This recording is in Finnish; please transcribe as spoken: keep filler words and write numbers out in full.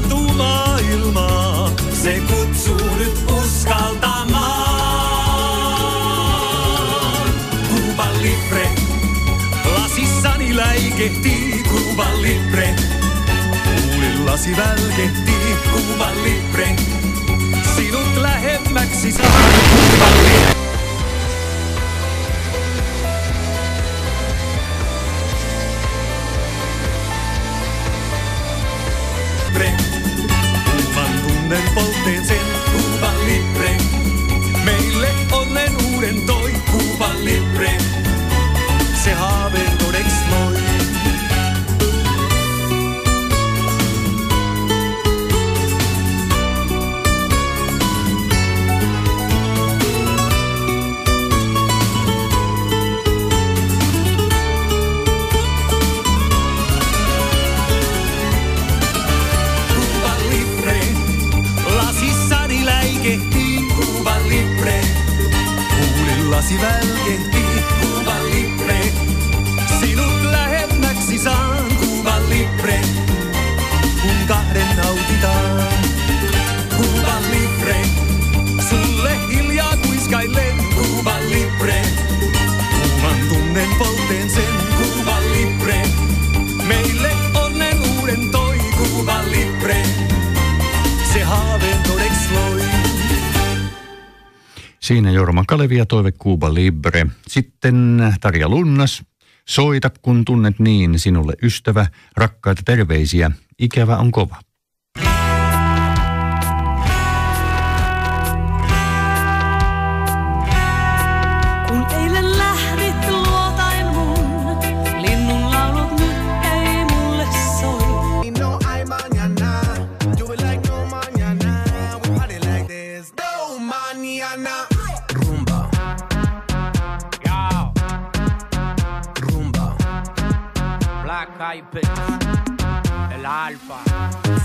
avautuu maailmaa, se kutsuu nyt uskaltamaan. Cuba Libre, lasissani läikehtii. Cuba Libre, kuulillasi välkehtii. Cuba Libre, sinut lähemmäksi saa. Cuba Libre. Kuuman tunnen poltteen sen, Cuba Libre. Meille onnen uuden toi, Cuba Libre. Se haaveen todeks loi. Cuba Libre, kuulillasi välkehtii. Cuba Libre, sinut lähemmäksi saan. Cuba Libre, kun kahden nautitaan. Cuba Libre, sulle hiljaa kuiskaillen. Cuba Libre, kuuman tunnen poltteen sen. Cuba Libre, meille onnen uuden toi. Cuba Libre, se haaveen todeks loi. Siinä Jorma Kalevi ja toive Cuba Libre. Sitten Tarja Lunnas. Soita kun tunnet niin, sinulle ystävä. Rakkaita terveisiä. Ikävä on kova. Kun eilen lähdit luotain mun, linnun laulut nyt ei mulle soi. No hay mañana, do it like no mañana. We party like this, no mañana. Rumba. Yo. Rumba. Black Eyed Peas. El Alfa.